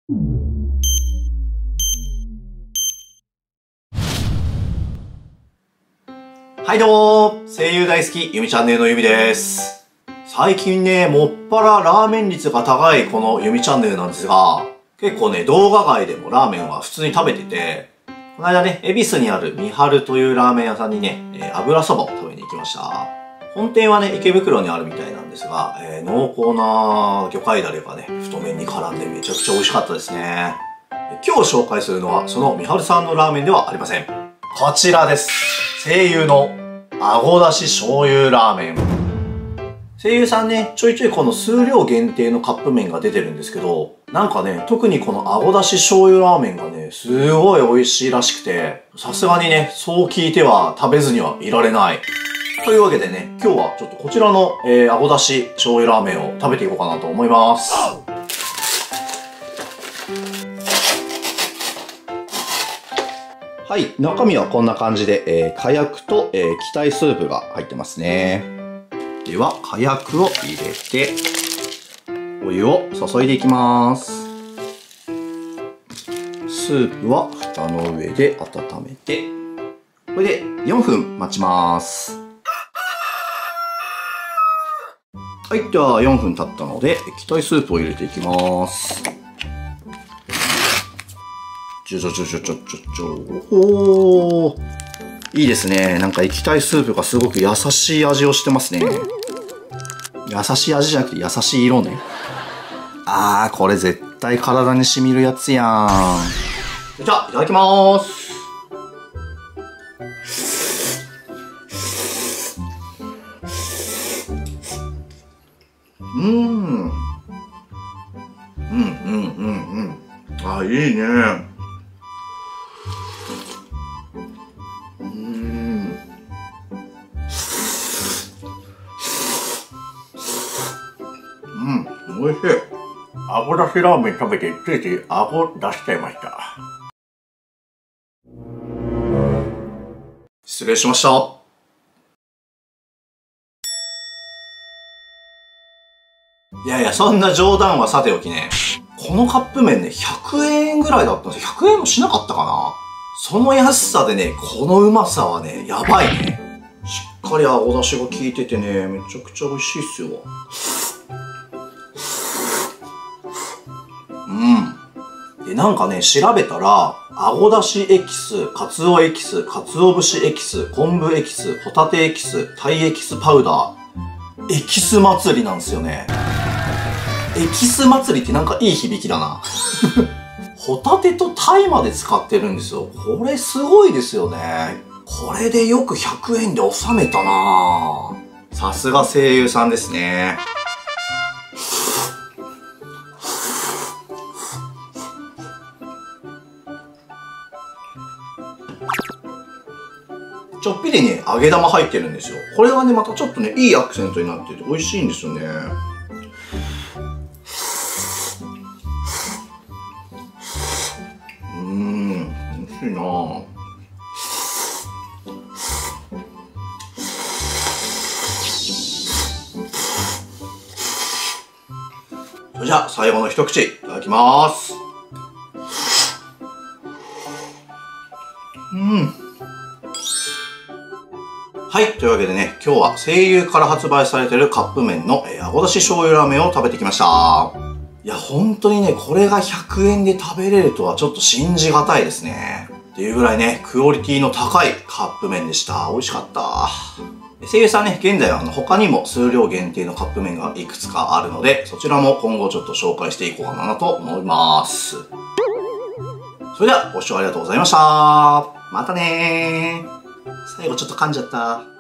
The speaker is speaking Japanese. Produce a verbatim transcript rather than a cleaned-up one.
はいどうも、声優大好きゆみチャンネルのゆみです。最近ね、もっぱらラーメン率が高いこのゆみチャンネルなんですが、結構ね、動画外でもラーメンは普通に食べてて、この間ね、恵比寿にあるみはるというラーメン屋さんにね、えー、油そばを食べに行きました。本店はね、池袋にあるみたいなんですが、えー、濃厚な魚介だれがね、太麺に絡んでめちゃくちゃ美味しかったですね。今日紹介するのは、そのみはるさんのラーメンではありません。こちらです。声優のあごだし醤油ラーメン。声優さんね、ちょいちょいこの数量限定のカップ麺が出てるんですけど、なんかね、特にこのあごだし醤油ラーメンがね、すごい美味しいらしくて、さすがにね、そう聞いては食べずにはいられない。というわけでね、今日はちょっとこちらの、えー、あごだし醤油ラーメンを食べていこうかなと思います。はい、中身はこんな感じで、えー、かやくと、えー、気体スープが入ってますね。では、かやくを入れて、お湯を注いでいきます。スープは蓋の上で温めて、これでよんぷん待ちます。はい、ではよんぷん経ったので、気体スープを入れていきます。ちょちょちょちょちょちょちょ。おー。いいですね。なんか液体スープがすごく優しい味をしてますね。優しい味じゃなくて優しい色ね。あー、これ絶対体に染みるやつやん。じゃあ、いただきまーす。うーん。うんうんうんうん。あ、いいね。うん、美味しい。あごだしラーメン食べてついついあご出しちゃいました。失礼しました。いやいや、そんな冗談はさておきね。このカップ麺ね、ひゃくえんぐらいだったんですよ。ひゃくえんもしなかったかな。その安さでね、このうまさはね、やばいね。しっかりあごだしが効いててね、めちゃくちゃ美味しいっすよ。うん。で、なんかね、調べたら、あごだしエキス、かつおエキス、かつお節エキス、昆布エキス、ホタテエキス、タイエキスパウダー。エキス祭りなんですよね。エキス祭りってなんかいい響きだな。ホタテとタイまで使ってるんですよ。これすごいですよね。これでよくひゃくえんで収めたなぁ。さすが声優さんですね。ちょっぴりね、揚げ玉入ってるんですよ。これがね、またちょっとね、いいアクセントになってて美味しいんですよね。うーん、美味しいなぁ。それじゃあ、最後の一口、いただきまーす。うん。はい。というわけでね、今日は声優から発売されてるカップ麺の、えー、あごだし醤油ラーメンを食べてきました。いや、本当にね、これがひゃくえんで食べれるとはちょっと信じがたいですね。っていうぐらいね、クオリティの高いカップ麺でした。美味しかった。声優さんね、現在はあの他にも数量限定のカップ麺がいくつかあるので、そちらも今後ちょっと紹介していこうかなと思います。それではご視聴ありがとうございました。またねー。最後ちょっと噛んじゃった。